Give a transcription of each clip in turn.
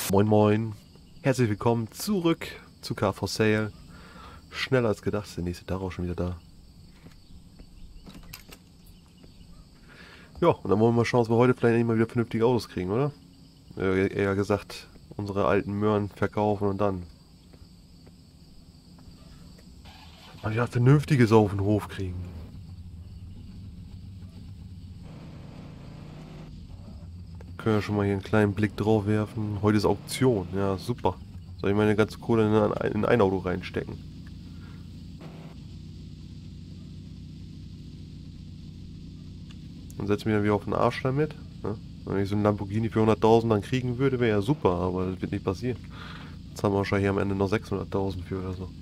Moin Moin, herzlich willkommen zurück zu Car for Sale. Schneller als gedacht ist der nächste Tag auch schon wieder da. Ja, und dann wollen wir mal schauen, dass wir heute vielleicht endlich mal wieder vernünftige Autos kriegen, oder? Eher gesagt, unsere alten Möhren verkaufen und dann mal wieder vernünftiges auf den Hof kriegen. Können wir schon mal hier einen kleinen Blick drauf werfen. Heute ist Auktion, ja super. Soll ich meine ganze Kohle in ein Auto reinstecken? Und setze mich dann wieder auf den Arsch damit. Ne? Wenn ich so einen Lamborghini für 100.000 dann kriegen würde, wäre ja super, aber das wird nicht passieren. Jetzt haben wir wahrscheinlich am Ende noch 600.000 für oder so.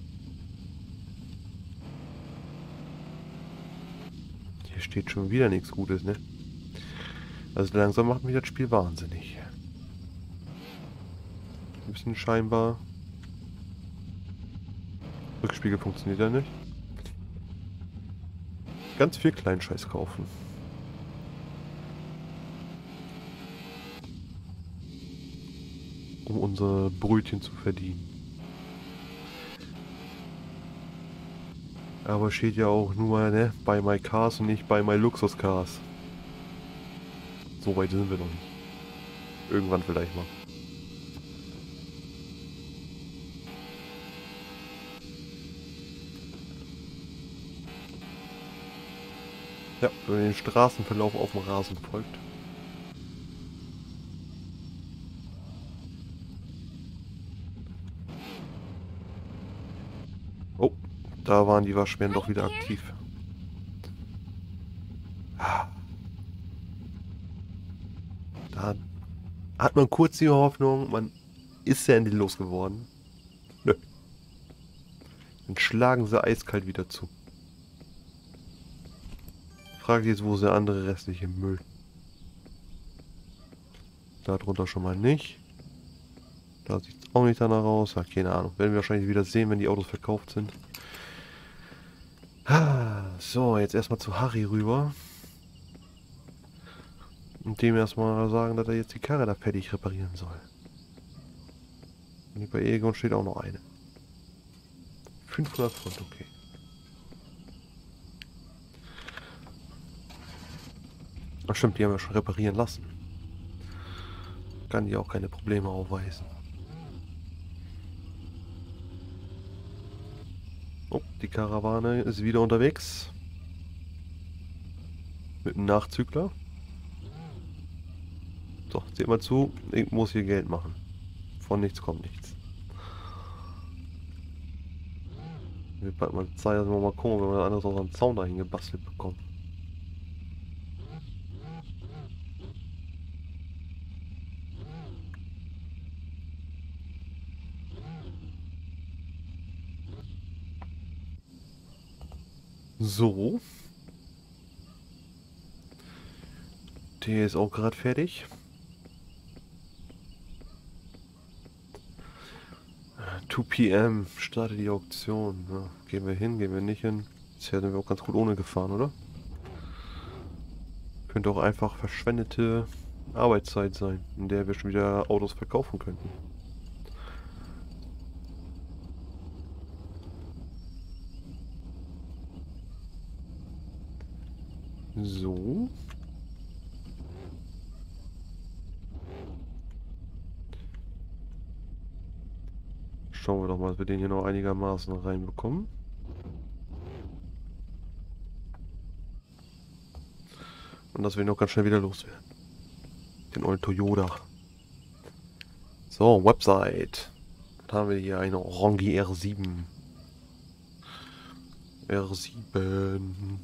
Hier steht schon wieder nichts Gutes, ne? Also langsam macht mich das Spiel wahnsinnig. Ein bisschen scheinbar. Rückspiegel funktioniert ja nicht. Ganz viel Kleinscheiß kaufen. Um unsere Brötchen zu verdienen. Aber steht ja auch nur, ne, bei My Cars und nicht bei My Luxus Cars. So weit sind wir noch nicht. Irgendwann vielleicht mal. Ja, wenn man den Straßenverlauf auf dem Rasen folgt. Oh, da waren die Waschbären doch wieder aktiv. Da hat man kurz die Hoffnung, man ist ja endlich losgeworden. Nö. Dann schlagen sie eiskalt wieder zu. Frage jetzt, wo ist der andere restliche Müll? Da drunter schon mal nicht. Da sieht es auch nicht danach aus. Ja, keine Ahnung. Werden wir wahrscheinlich wieder sehen, wenn die Autos verkauft sind. So, jetzt erstmal zu Harry rüber. Und dem erstmal sagen, dass er jetzt die Karre da fertig reparieren soll. Und bei Egon steht auch noch eine. 500 Pfund, okay. Ach stimmt, die haben wir schon reparieren lassen. Kann die auch keine Probleme aufweisen. Oh, die Karawane ist wieder unterwegs. Mit einem Nachzügler. So, seht mal zu, ich muss hier Geld machen. Von nichts kommt nichts. Wird bald mal Zeit, dass wir mal gucken, wenn wir alles aus einem Zaun dahin gebastelt bekommen. So. Der ist auch gerade fertig. 2 PM startet die Auktion. Ja, gehen wir hin, gehen wir nicht hin. Bisher sind wir auch ganz gut ohne gefahren, oder? Könnte auch einfach verschwendete Arbeitszeit sein, in der wir schon wieder Autos verkaufen könnten. So. Schauen wir doch mal, dass wir den hier noch einigermaßen reinbekommen. Und dass wir ihn noch ganz schnell wieder loswerden. Den ollen Toyota. So, Website. Dann haben wir hier eine Rongi R7. R7.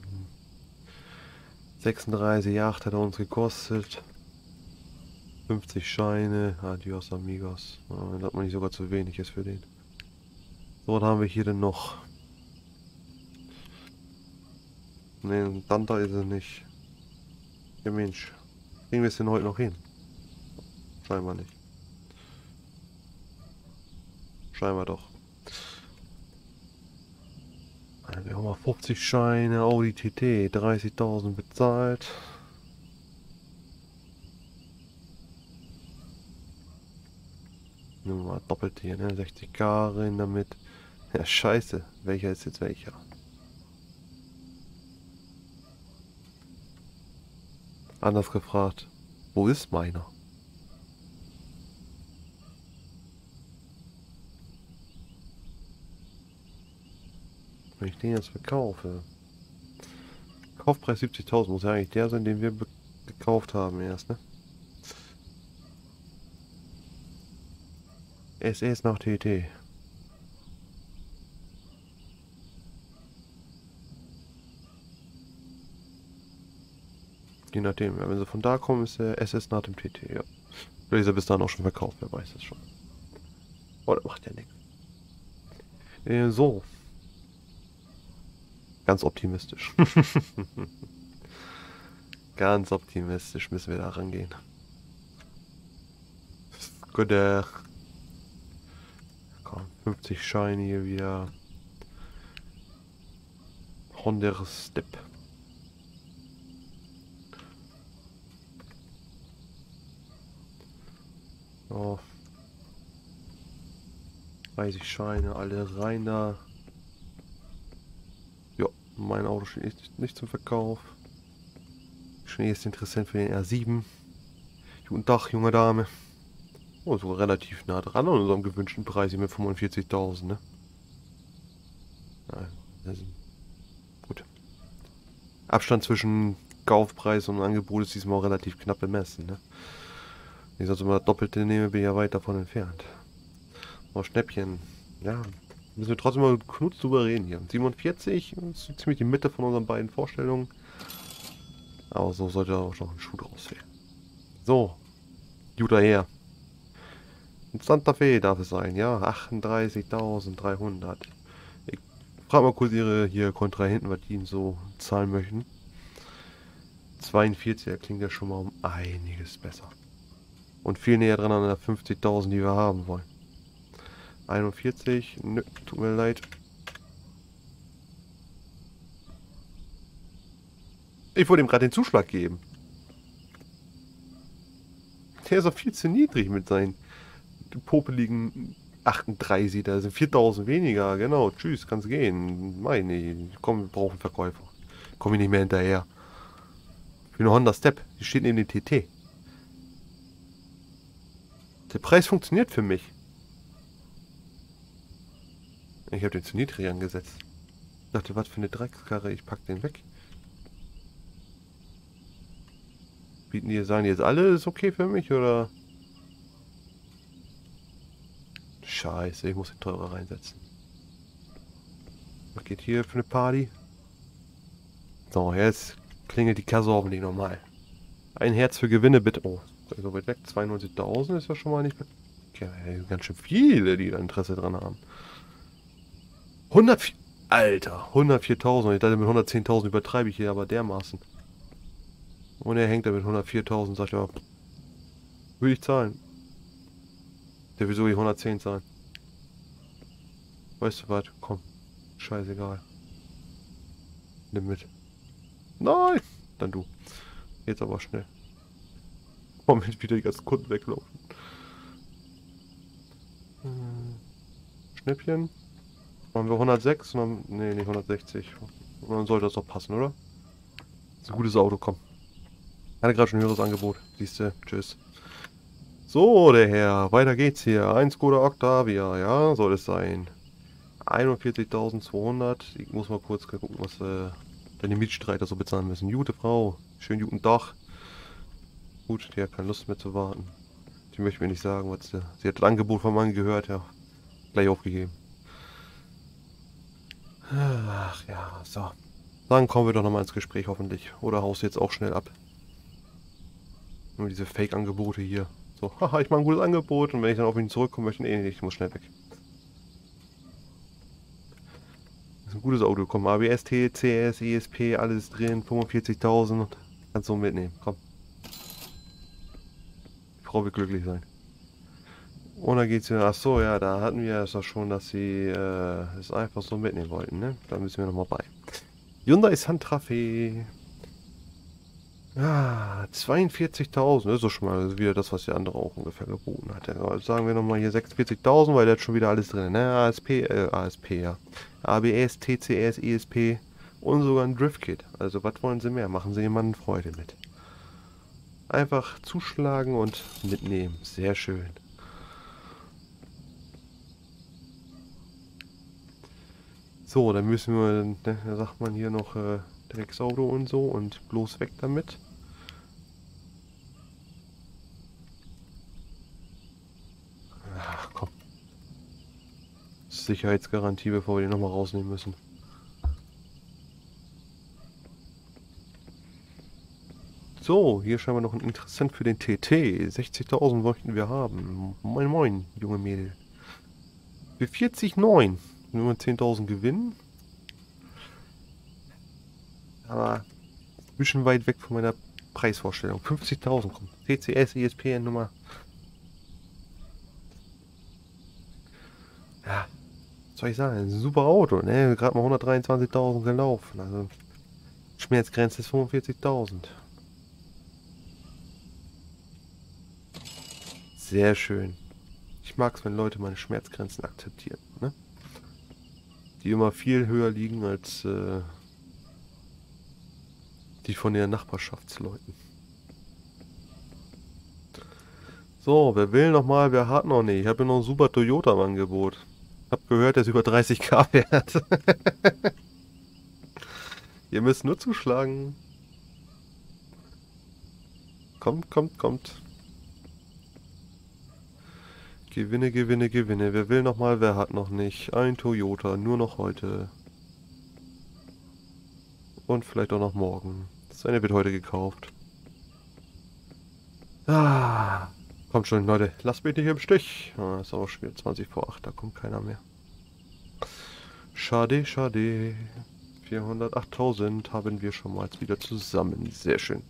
36,8 hat er uns gekostet. 50 Scheine. Adios, amigos. Oh, da hat man nicht sogar zu wenig ist für den. So, was haben wir hier denn noch? Ne, ein Danta ist es nicht. Ja Mensch. Kriegen wir es denn heute noch hin? Scheinbar nicht. Scheinbar doch. Wir haben mal 50 Scheine, Audi TT, 30.000 bezahlt. Nur mal doppelt hier, ne? 60k rein damit. Ja, scheiße. Welcher ist jetzt welcher? Anders gefragt. Wo ist meiner? Wenn ich den jetzt verkaufe. Kaufpreis 70.000 muss ja eigentlich der sein, den wir gekauft haben erst, ne? SS nach TT. Je nachdem, ja, wenn sie von da kommen, ist der SS nach dem TT, ja. Vielleicht ist er bis dahin auch schon verkauft, wer weiß das schon. Oh, das macht ja nichts. So. Ganz optimistisch. Ganz optimistisch müssen wir da rangehen. Gut, komm, 50 Scheine hier wieder. Honda Step. Oh. 30 Scheine, alle rein da. Ja, mein Auto steht nicht zum Verkauf. Schnee ist interessant für den R7. Guten Tag, junge Dame. Oh, so relativ nah dran an unserem gewünschten Preis hier mit 45.000, ne? Ja, gut. Abstand zwischen Kaufpreis und Angebot ist diesmal auch relativ knapp bemessen, ne? Wenn ich sonst immer das Doppelte nehme, bin ich ja weit davon entfernt. Oh, Schnäppchen. Ja, müssen wir trotzdem mal Knut drüber reden hier. 47 ist so ziemlich die Mitte von unseren beiden Vorstellungen. Aber so sollte auch noch ein Schuh draus werden. So, Juda her. Ein Santa Fe darf es sein, ja. 38.300. Ich frage mal kurz ihre hier Kontrahenten, was die ihnen so zahlen möchten. 42, klingt ja schon mal um einiges besser. Und viel näher dran an der 50.000, die wir haben wollen. 41, nö, tut mir leid. Ich wollte ihm gerade den Zuschlag geben. Der ist auch viel zu niedrig mit seinen popeligen 38, da sind 4.000 weniger, genau, tschüss, kann's gehen. Meine, komm, wir brauchen Verkäufer. Komm ich nicht mehr hinterher. Für eine Honda Step, die steht neben dem TT. Der Preis funktioniert für mich. Ich habe den zu niedrig angesetzt. Ich dachte, was für eine Dreckskarre, ich pack den weg. Bieten die, sagen die jetzt alle, ist okay für mich, oder? Scheiße, ich muss den teurer reinsetzen. Was geht hier für eine Party? So, jetzt klingelt die Kasse hoffentlich nochmal. Ein Herz für Gewinne, bitte. Oh, so weit weg. 92.000 ist ja schon mal nicht... Okay, ganz schön viele, die da Interesse dran haben. 104... Alter, 104.000. Ich dachte, mit 110.000 übertreibe ich hier aber dermaßen. Und er hängt da mit 104.000, sagt er, würde ich zahlen. Der will so die 110 zahlen. Weißt du was? Komm. Scheißegal. Nimm mit. Nein! Dann du. Jetzt aber schnell. Moment, wieder die ganzen Kunden weglaufen. Schnäppchen. Machen wir 106? Ne, nicht 160. Und dann sollte das doch passen, oder? Das ist ein gutes Auto, komm. Hatte gerade schon ein höheres Angebot. Siehst du, tschüss. So, der Herr, weiter geht's hier. Ein Skoda Octavia, ja, soll es sein. 41.200. Ich muss mal kurz gucken, was deine Mietstreiter so bezahlen müssen. Gute Frau, schönen guten Tag. Gut, die hat keine Lust mehr zu warten. Die möchte mir nicht sagen, was sie hat das Angebot vom Mann gehört, ja. Gleich aufgegeben. Ach ja, so. Dann kommen wir doch nochmal ins Gespräch hoffentlich. Oder haust du jetzt auch schnell ab? Nur diese Fake-Angebote hier. So, haha, ich mache ein gutes Angebot und wenn ich dann auf ihn zurückkommen möchte, nee, ich muss schnell weg. Das ist ein gutes Auto, komm, ABS, CS, ESP, alles drin, 45.000. Kannst du mitnehmen, komm. Die Frau wird glücklich sein. Und dann geht's ja, ach so, ja, da hatten wir es doch schon, dass sie es einfach so mitnehmen wollten, ne? Da müssen wir nochmal bei. Hyundai Santa Fe. Ah, 42.000, das ist doch schon mal wieder das, was der andere auch ungefähr geboten hat. Also sagen wir nochmal hier 46.000, weil da ist schon wieder alles drin, ne? ASP, ja. ABS, TCS, ESP und sogar ein Driftkit. Also was wollen Sie mehr? Machen Sie jemandem Freude mit. Einfach zuschlagen und mitnehmen. Sehr schön. So, dann müssen wir, ne, da sagt man hier noch Drecksauto und so und bloß weg damit. Ach komm. Sicherheitsgarantie, bevor wir den nochmal rausnehmen müssen. So, hier scheinbar noch ein Interessent für den TT. 60.000 wollten wir haben. Moin moin, junge Mädel. Für 40,9. Nur mal 10.000 gewinnen. Aber ein bisschen weit weg von meiner Preisvorstellung. 50.000 kommt. TCS, ESPN Nummer. Ja, was soll ich sagen? Ein super Auto, ne? Gerade mal 123.000 gelaufen. Also Schmerzgrenze ist 45.000. Sehr schön. Ich mag es, wenn Leute meine Schmerzgrenzen akzeptieren, ne? Die immer viel höher liegen als die von ihren Nachbarschaftsleuten. So, wer will noch mal, wer hat noch nicht? Ich habe ja noch einen super Toyota im Angebot. Hab gehört, der ist über 30k wert. Ihr müsst nur zuschlagen. Kommt, kommt, kommt. Gewinne, gewinne, gewinne. Wer will noch mal, wer hat noch nicht? Ein Toyota, nur noch heute. Und vielleicht auch noch morgen. Das eine wird heute gekauft. Ah, kommt schon, Leute. Lasst mich nicht im Stich. Ah, ist aber schon wieder 20 vor 8, da kommt keiner mehr. Schade, schade. 408.000 haben wir schon mal wieder zusammen. Sehr schön.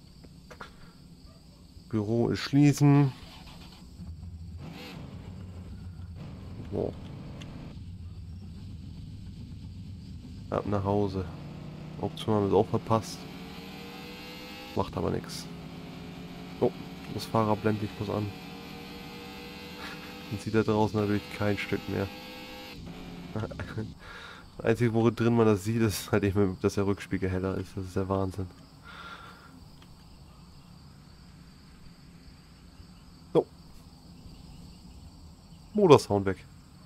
Büro ist schließen. So. Ab nach Hause. Auktion haben wir es auch verpasst. Macht aber nichts. Oh, das Fahrer blendet ich bloß an. Dann sieht er draußen natürlich kein Stück mehr. Das Einzige, wo drin man das sieht, ist halt eben, dass der Rückspiegel heller ist. Das ist der Wahnsinn. So. Motorsound weg.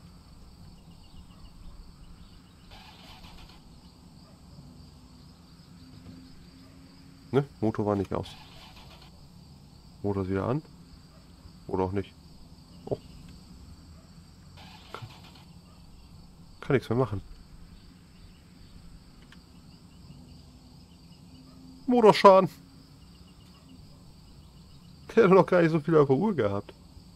Ne? Motor war nicht aus. Motor ist wieder an. Oder auch nicht. Oh, kann nichts mehr machen. Motorschaden. Der hat noch gar nicht so viel auf der Uhr gehabt.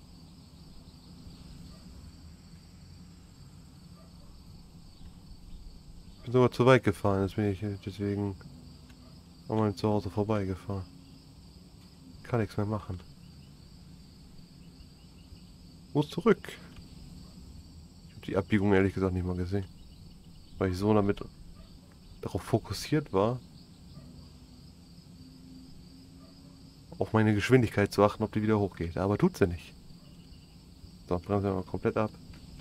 Bin sogar zu weit gefahren, jetzt bin ich deswegen an meinem Zuhause vorbeigefahren. Kann nichts mehr machen. Muss zurück. Ich habe die Abbiegung ehrlich gesagt nicht mal gesehen. Weil ich so damit darauf fokussiert war, auf meine Geschwindigkeit zu achten, ob die wieder hochgeht. Aber tut sie nicht. So, bremsen wir mal komplett ab.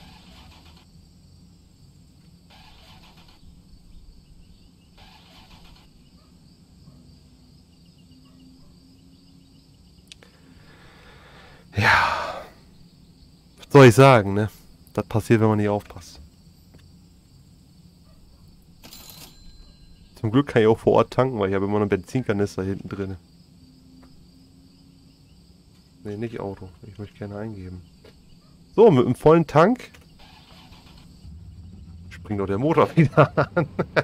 Ja, was soll ich sagen, ne? Das passiert, wenn man nicht aufpasst. Zum Glück kann ich auch vor Ort tanken, weil ich habe immer noch einen Benzinkanister hinten drin. Ne, nicht Auto. Ich möchte gerne eingeben. So, mit einem vollen Tank springt auch der Motor wieder an.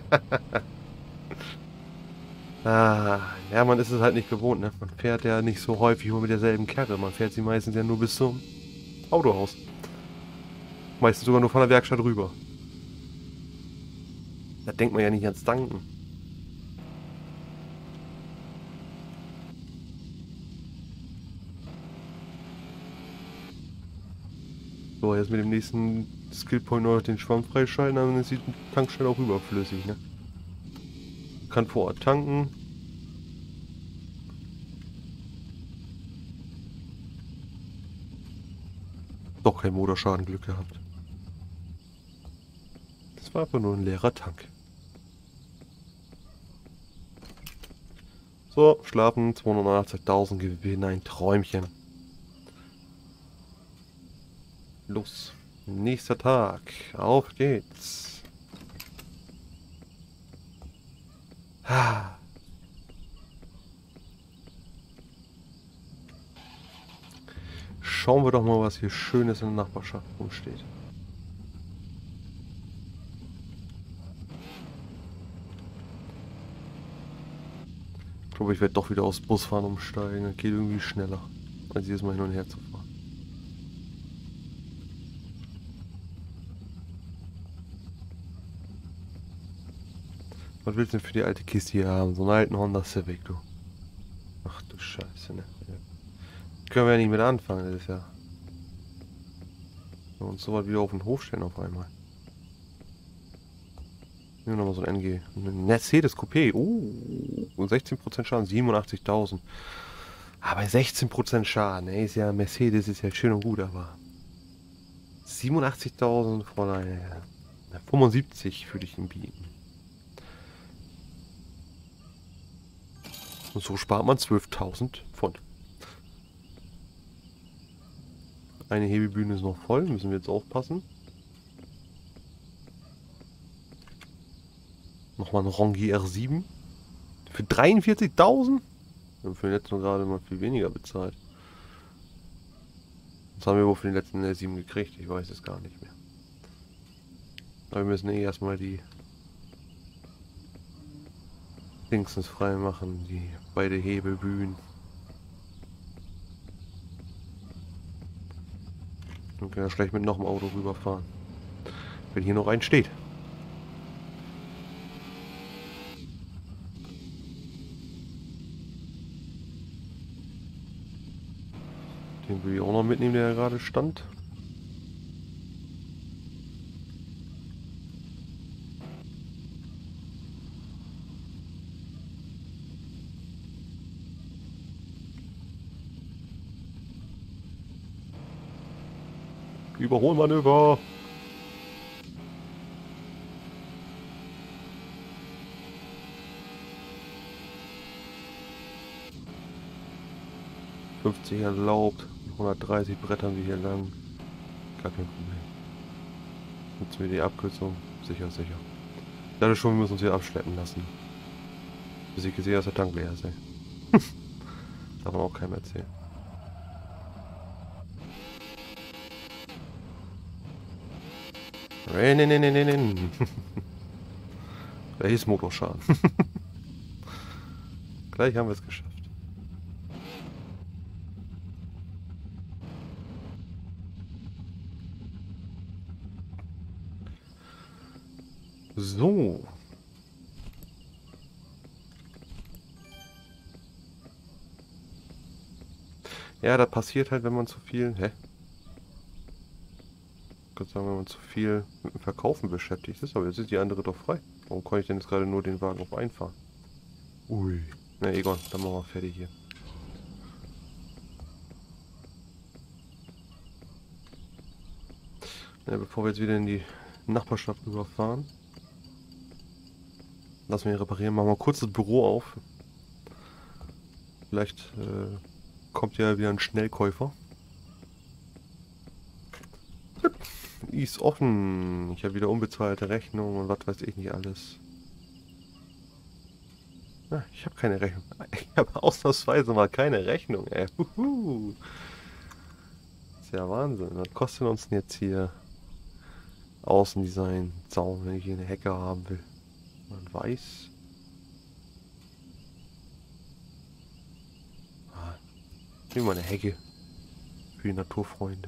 Ah, ja, man ist es halt nicht gewohnt, ne? Man fährt ja nicht so häufig nur mit derselben Karre. Man fährt sie meistens ja nur bis zum Autohaus. Meistens sogar nur von der Werkstatt rüber. Da denkt man ja nicht ans Tanken. So, jetzt mit dem nächsten Skillpoint noch den Schwamm freischalten, dann ist die Tankstelle auch überflüssig, ne? Kann vor Ort tanken. Doch kein Motorschaden, Glück gehabt. Das war einfach nur ein leerer Tank. So, schlafen, 280.000 Gewinn, ein Träumchen. Los, nächster Tag, auf geht's. Schauen wir doch mal, was hier Schönes in der Nachbarschaft rumsteht. Ich glaube, ich werde doch wieder aufs Busfahren umsteigen. Das geht irgendwie schneller, als jedes Mal hin und her zu fahren. Was willst du denn für die alte Kiste hier haben? So einen alten Honda Civic, du. Ach du Scheiße, ne? Können wir ja nicht mit anfangen, das ist ja... Und so was wieder auf den Hof stellen auf einmal. Nehmen wir nochmal so ein NG. Ein Mercedes Coupé. 16% Schaden, 87.000. Aber 16% Schaden, ey, ist ja Mercedes, ist ja schön und gut, aber... 87.000 von einer... 75 würde ich ihm bieten. Und so spart man 12.000 Pfund. Eine Hebebühne ist noch voll, müssen wir jetzt aufpassen. Nochmal ein Rongi R7. Für 43.000? Wir haben für den letzten gerade mal viel weniger bezahlt. Was haben wir wohl für den letzten R7 gekriegt? Ich weiß es gar nicht mehr. Aber wir müssen erstmal die Dingsens frei machen, die beide Hebebühnen. Dann können wir schlecht mit noch einem Auto rüberfahren. Wenn hier noch ein steht. Den will ich auch noch mitnehmen, der gerade stand. Überholmanöver. ...50 erlaubt. 130 brettern wir hier lang. Gar kein Problem. Nutzen wir die Abkürzung. Sicher, sicher. Ich dachte schon, wir müssen uns hier abschleppen lassen. Bis ich gesehen habe, dass der Tank leer ist, ey. Darf man auch keinem erzählen. Rennen. Welches Motorschaden? Gleich haben wir es geschafft. So. Ja, das passiert halt, wenn man zu viel... Hä? Ich kann sagen, wenn man zu viel mit dem Verkaufen beschäftigt ist. Aber jetzt ist die andere doch frei. Warum kann ich denn jetzt gerade nur den Wagen auf einfahren? Ui. Na, Egon, dann machen wir fertig hier. Ja, bevor wir jetzt wieder in die Nachbarschaft rüberfahren, lassen wir ihn reparieren. Machen wir kurz das Büro auf. Vielleicht kommt ja wieder ein Schnellkäufer. Ist offen. Ich habe wieder unbezahlte Rechnung und was weiß ich nicht alles. Ah, ich habe keine Rechnung. Ich habe ausnahmsweise mal keine Rechnung, ey. Ist ja Wahnsinn. Was kostet uns denn jetzt hier Außendesign, Zaun, wenn ich hier eine Hecke haben will? Man weiß. Nehmen wir mal eine Hecke für die Naturfreunde.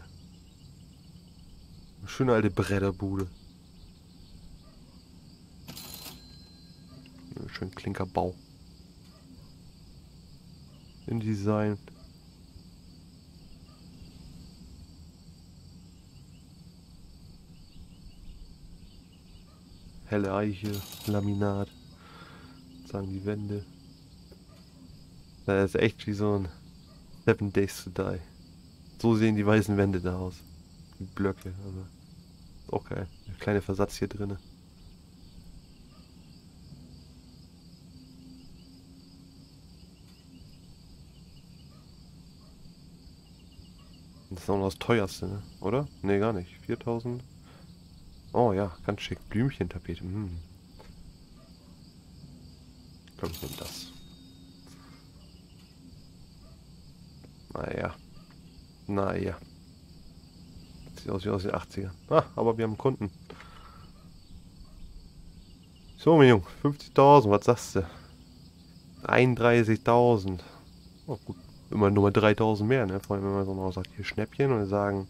Eine schöne alte Bretterbude. Schön Klinkerbau. In Design. Helle Eiche, Laminat. Sagen die Wände. Das ist echt wie so ein 7 Days to Die. So sehen die weißen Wände da aus. die Blöcke. Also, ist auch geil. Der kleine Versatz hier drin. Das ist auch noch das teuerste, ne? Oder? Ne, gar nicht. 4000. Oh ja, ganz schick. Blümchentapete. Hm. Ich glaube, ich nehme das. Naja. Naja. Sieht aus wie aus den 80ern. Ah, aber wir haben einen Kunden. So, mein Junge. 50.000, was sagst du? 31.000. Oh, gut. Immer nur mal 3.000 mehr, ne? Vor allem, wenn man so noch sagt, hier Schnäppchen und sagen,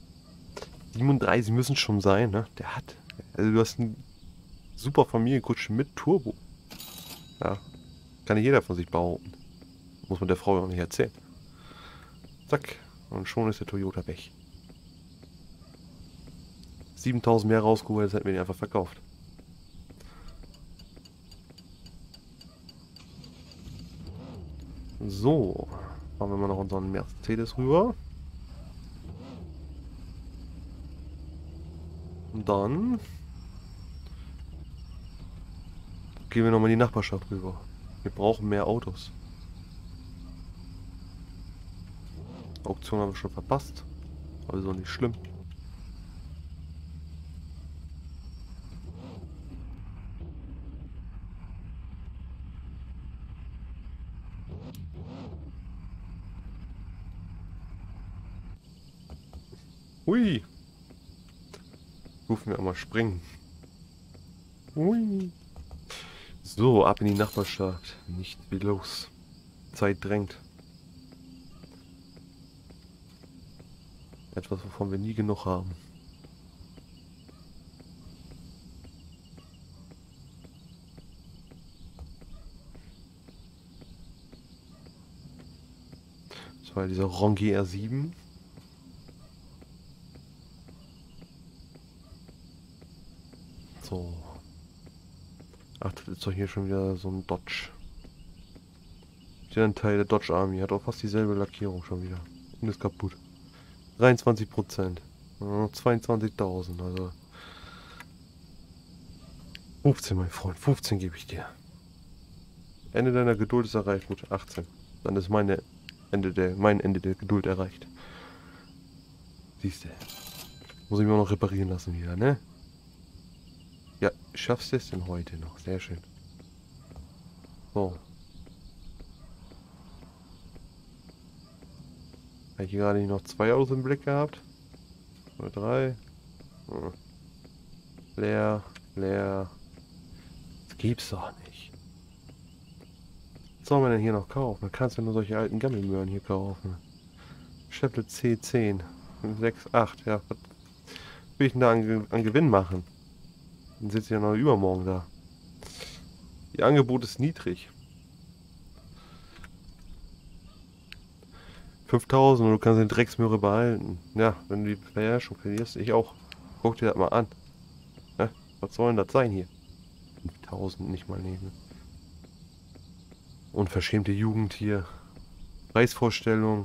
37 müssen schon sein, ne? Der hat. Also, du hast einen super Familienkutsche mit Turbo. Ja. Kann nicht jeder von sich behaupten. Muss man der Frau auch nicht erzählen. Zack. Und schon ist der Toyota weg. 7.000 mehr rausgeholt, jetzt hätten wir ihn einfach verkauft. So. Fahren wir mal noch unseren Mercedes rüber. Und dann gehen wir nochmal in die Nachbarschaft rüber. Wir brauchen mehr Autos. Auktion haben wir schon verpasst. Aber ist auch nicht schlimm. Hui. Rufen wir einmal springen. Hui. So, ab in die Nachbarschaft. Nicht wie los. Zeit drängt. Etwas, wovon wir nie genug haben. Das war dieser Rongi R7. So. Ach, das ist doch hier schon wieder so ein Dodge. Der ein Teil der Dodge Army. Hat auch fast dieselbe Lackierung schon wieder. Und ist kaputt. 23%. Ja, 22.000, also. 15, mein Freund. 15 gebe ich dir. Ende deiner Geduld ist erreicht. Gut, 18. Dann ist mein Ende der Geduld erreicht. Siehst du. Muss ich mir auch noch reparieren lassen wieder, ne? Ja, schaffst du es denn heute noch? Sehr schön. So. Habe ich hier gerade noch 2 Autos im Blick gehabt? Oder 3? Hm. Leer, leer. Das gibt's doch nicht. Was soll man denn hier noch kaufen? Man kann ja nur solche alten Gammelmöhren hier kaufen. Chevrolet C10. 6, 8. Ja, was will ich denn da an Gewinn machen? Dann sitzt ja noch übermorgen da. Ihr Angebot ist niedrig. 5.000 und du kannst den Drecksmöhre behalten. Ja, wenn du die Beherrschung verlierst, ich auch. Guck dir das mal an. Ja, was soll denn das sein hier? 5.000 nicht mal nehmen. Unverschämte Jugend hier. Preisvorstellung.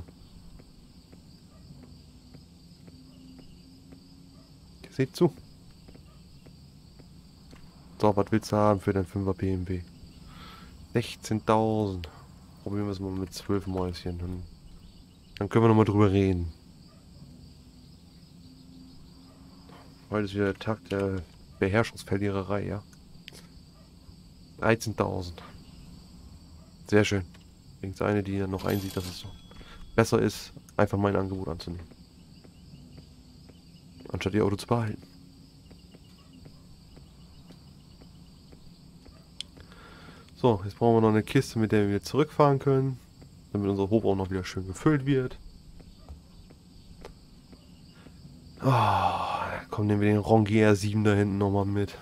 Seht zu. So, was willst du haben für deinen 5er BMW? 16.000. Probieren wir es mal mit 12 Mäuschen. Dann können wir nochmal drüber reden. Heute ist wieder der Tag der Beherrschungsverliererei, ja. 13.000. Sehr schön. Übrigens eine, die dann noch einsieht, dass es so besser ist, einfach mein Angebot anzunehmen. Anstatt ihr Auto zu behalten. So, jetzt brauchen wir noch eine Kiste, mit der wir zurückfahren können. Damit unser Hof auch noch wieder schön gefüllt wird. Ah, komm, nehmen wir den Rongi R7 da hinten nochmal mit.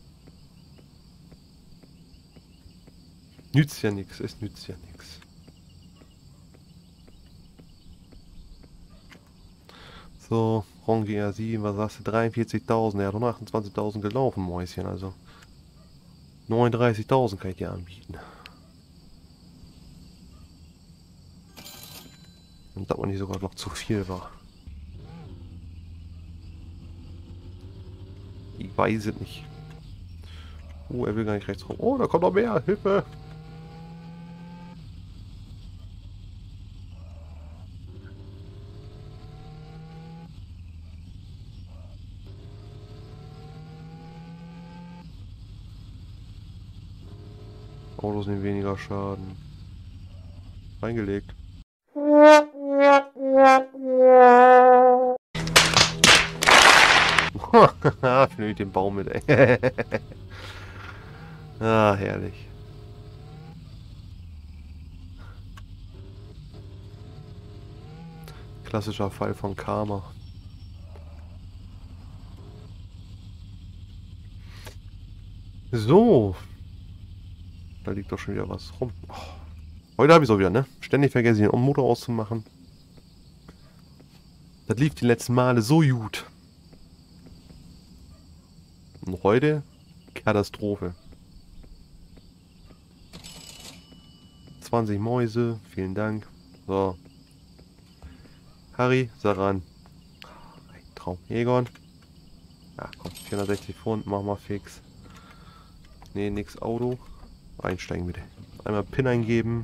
Nützt ja nichts, es nützt ja nichts. So, Rongi R7, was sagst du? 43.000, er hat 128.000 gelaufen, Mäuschen, also. 39.000 kann ich dir anbieten. Und dass man nicht sogar noch zu viel war. weiß es nicht. Er will gar nicht rechts rum. Oh, da kommt noch mehr. Hilfe! Autos nehmen weniger Schaden. Reingelegt. Finde ich den Baum mit, ey. Ah, herrlich. Klassischer Fall von Karma. So. Da liegt doch schon wieder was rum. Oh. Heute habe ich es auch wieder, ne? Ständig vergesse ich den Motor auszumachen. Das lief die letzten Male so gut. Und heute Katastrophe. 20 Mäuse, vielen Dank. So. Harry, Saran. Ein Traum. Egon. Ja, komm, 460 Pfund, mach mal fix. Nee, nix Auto. Einsteigen bitte. Einmal PIN eingeben.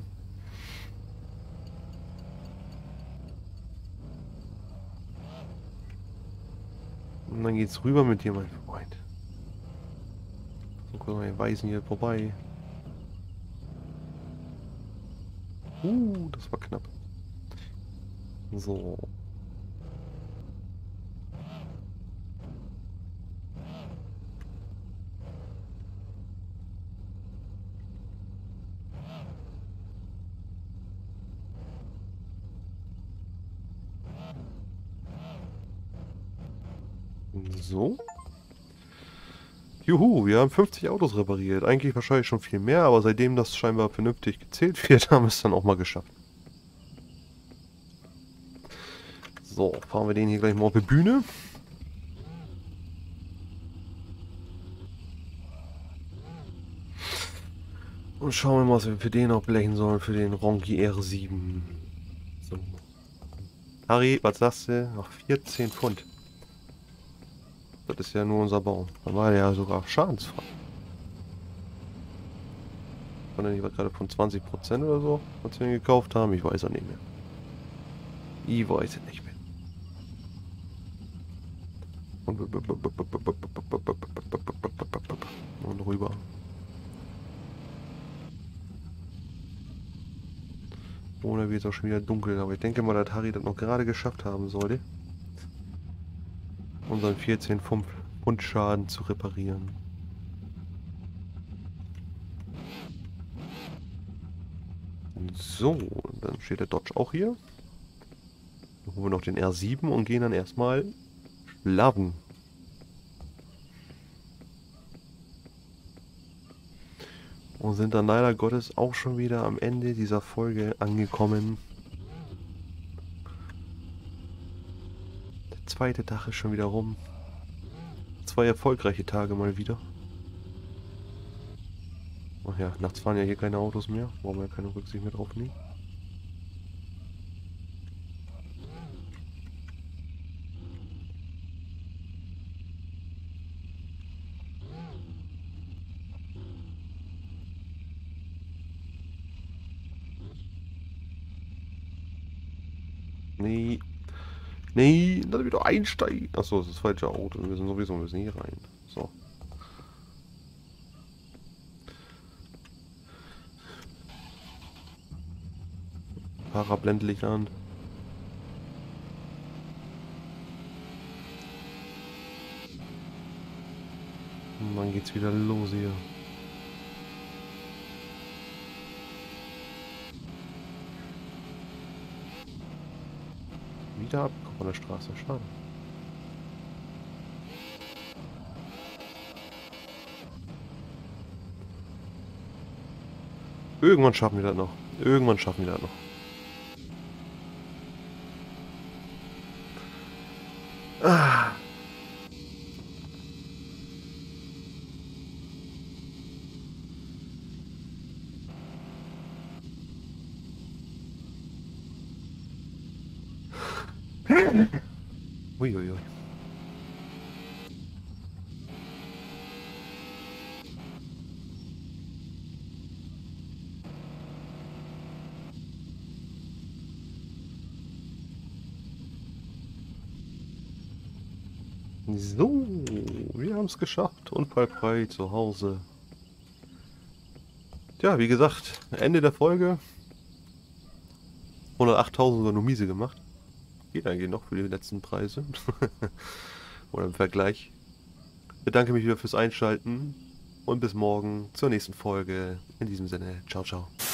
Und dann geht's rüber mit dir, mein Freund. So, guck mal, wir weisen hier vorbei. Das war knapp. So. So. Juhu, wir haben 50 Autos repariert. Eigentlich wahrscheinlich schon viel mehr, aber seitdem das scheinbar vernünftig gezählt wird, haben wir es dann auch mal geschafft. So, fahren wir den hier gleich mal auf die Bühne. Und schauen wir mal, was wir für den auch blechen sollen, für den Ronki R7. So. Harry, was sagst du? Noch 14 Pfund. Das ist ja nur unser Baum. Dann war der ja sogar schadensfrei. War der nicht gerade von 20% oder so, was wir ihn gekauft haben? Ich weiß auch nicht mehr. Ich weiß es nicht mehr. Und rüber. Oder wird es auch schon wieder dunkel, aber ich denke mal, dass Harry das noch gerade geschafft haben sollte. Unseren 14 Pfund Schaden zu reparieren. So, dann steht der Dodge auch hier. Dann holen wir noch den R7 und gehen dann erstmal schlafen. Und sind dann leider Gottes auch schon wieder am Ende dieser Folge angekommen. Der zweite Tag ist schon wieder rum. 2 erfolgreiche Tage mal wieder. Ach ja, nachts fahren ja hier keine Autos mehr. Brauchen wir ja keine Rücksicht mehr drauf nehmen. Nee. Nee, dann wieder einsteigen. Achso, das ist das falsche Auto. Wir müssen sowieso hier rein. So. Parablendlicht an. Und dann geht's wieder los hier. Wieder abgekommen von der Straße. Schade. Irgendwann schaffen wir das noch. Irgendwann schaffen wir das noch. Ah. Uiuiui. So, wir haben es geschafft. Unfallfrei zu Hause. Tja, wie gesagt, Ende der Folge. 108.000 sogar nur miese gemacht. Geht eigentlich noch für die letzten Preise. Oder im Vergleich. Ich bedanke mich wieder fürs Einschalten. Und bis morgen zur nächsten Folge. In diesem Sinne, ciao, ciao.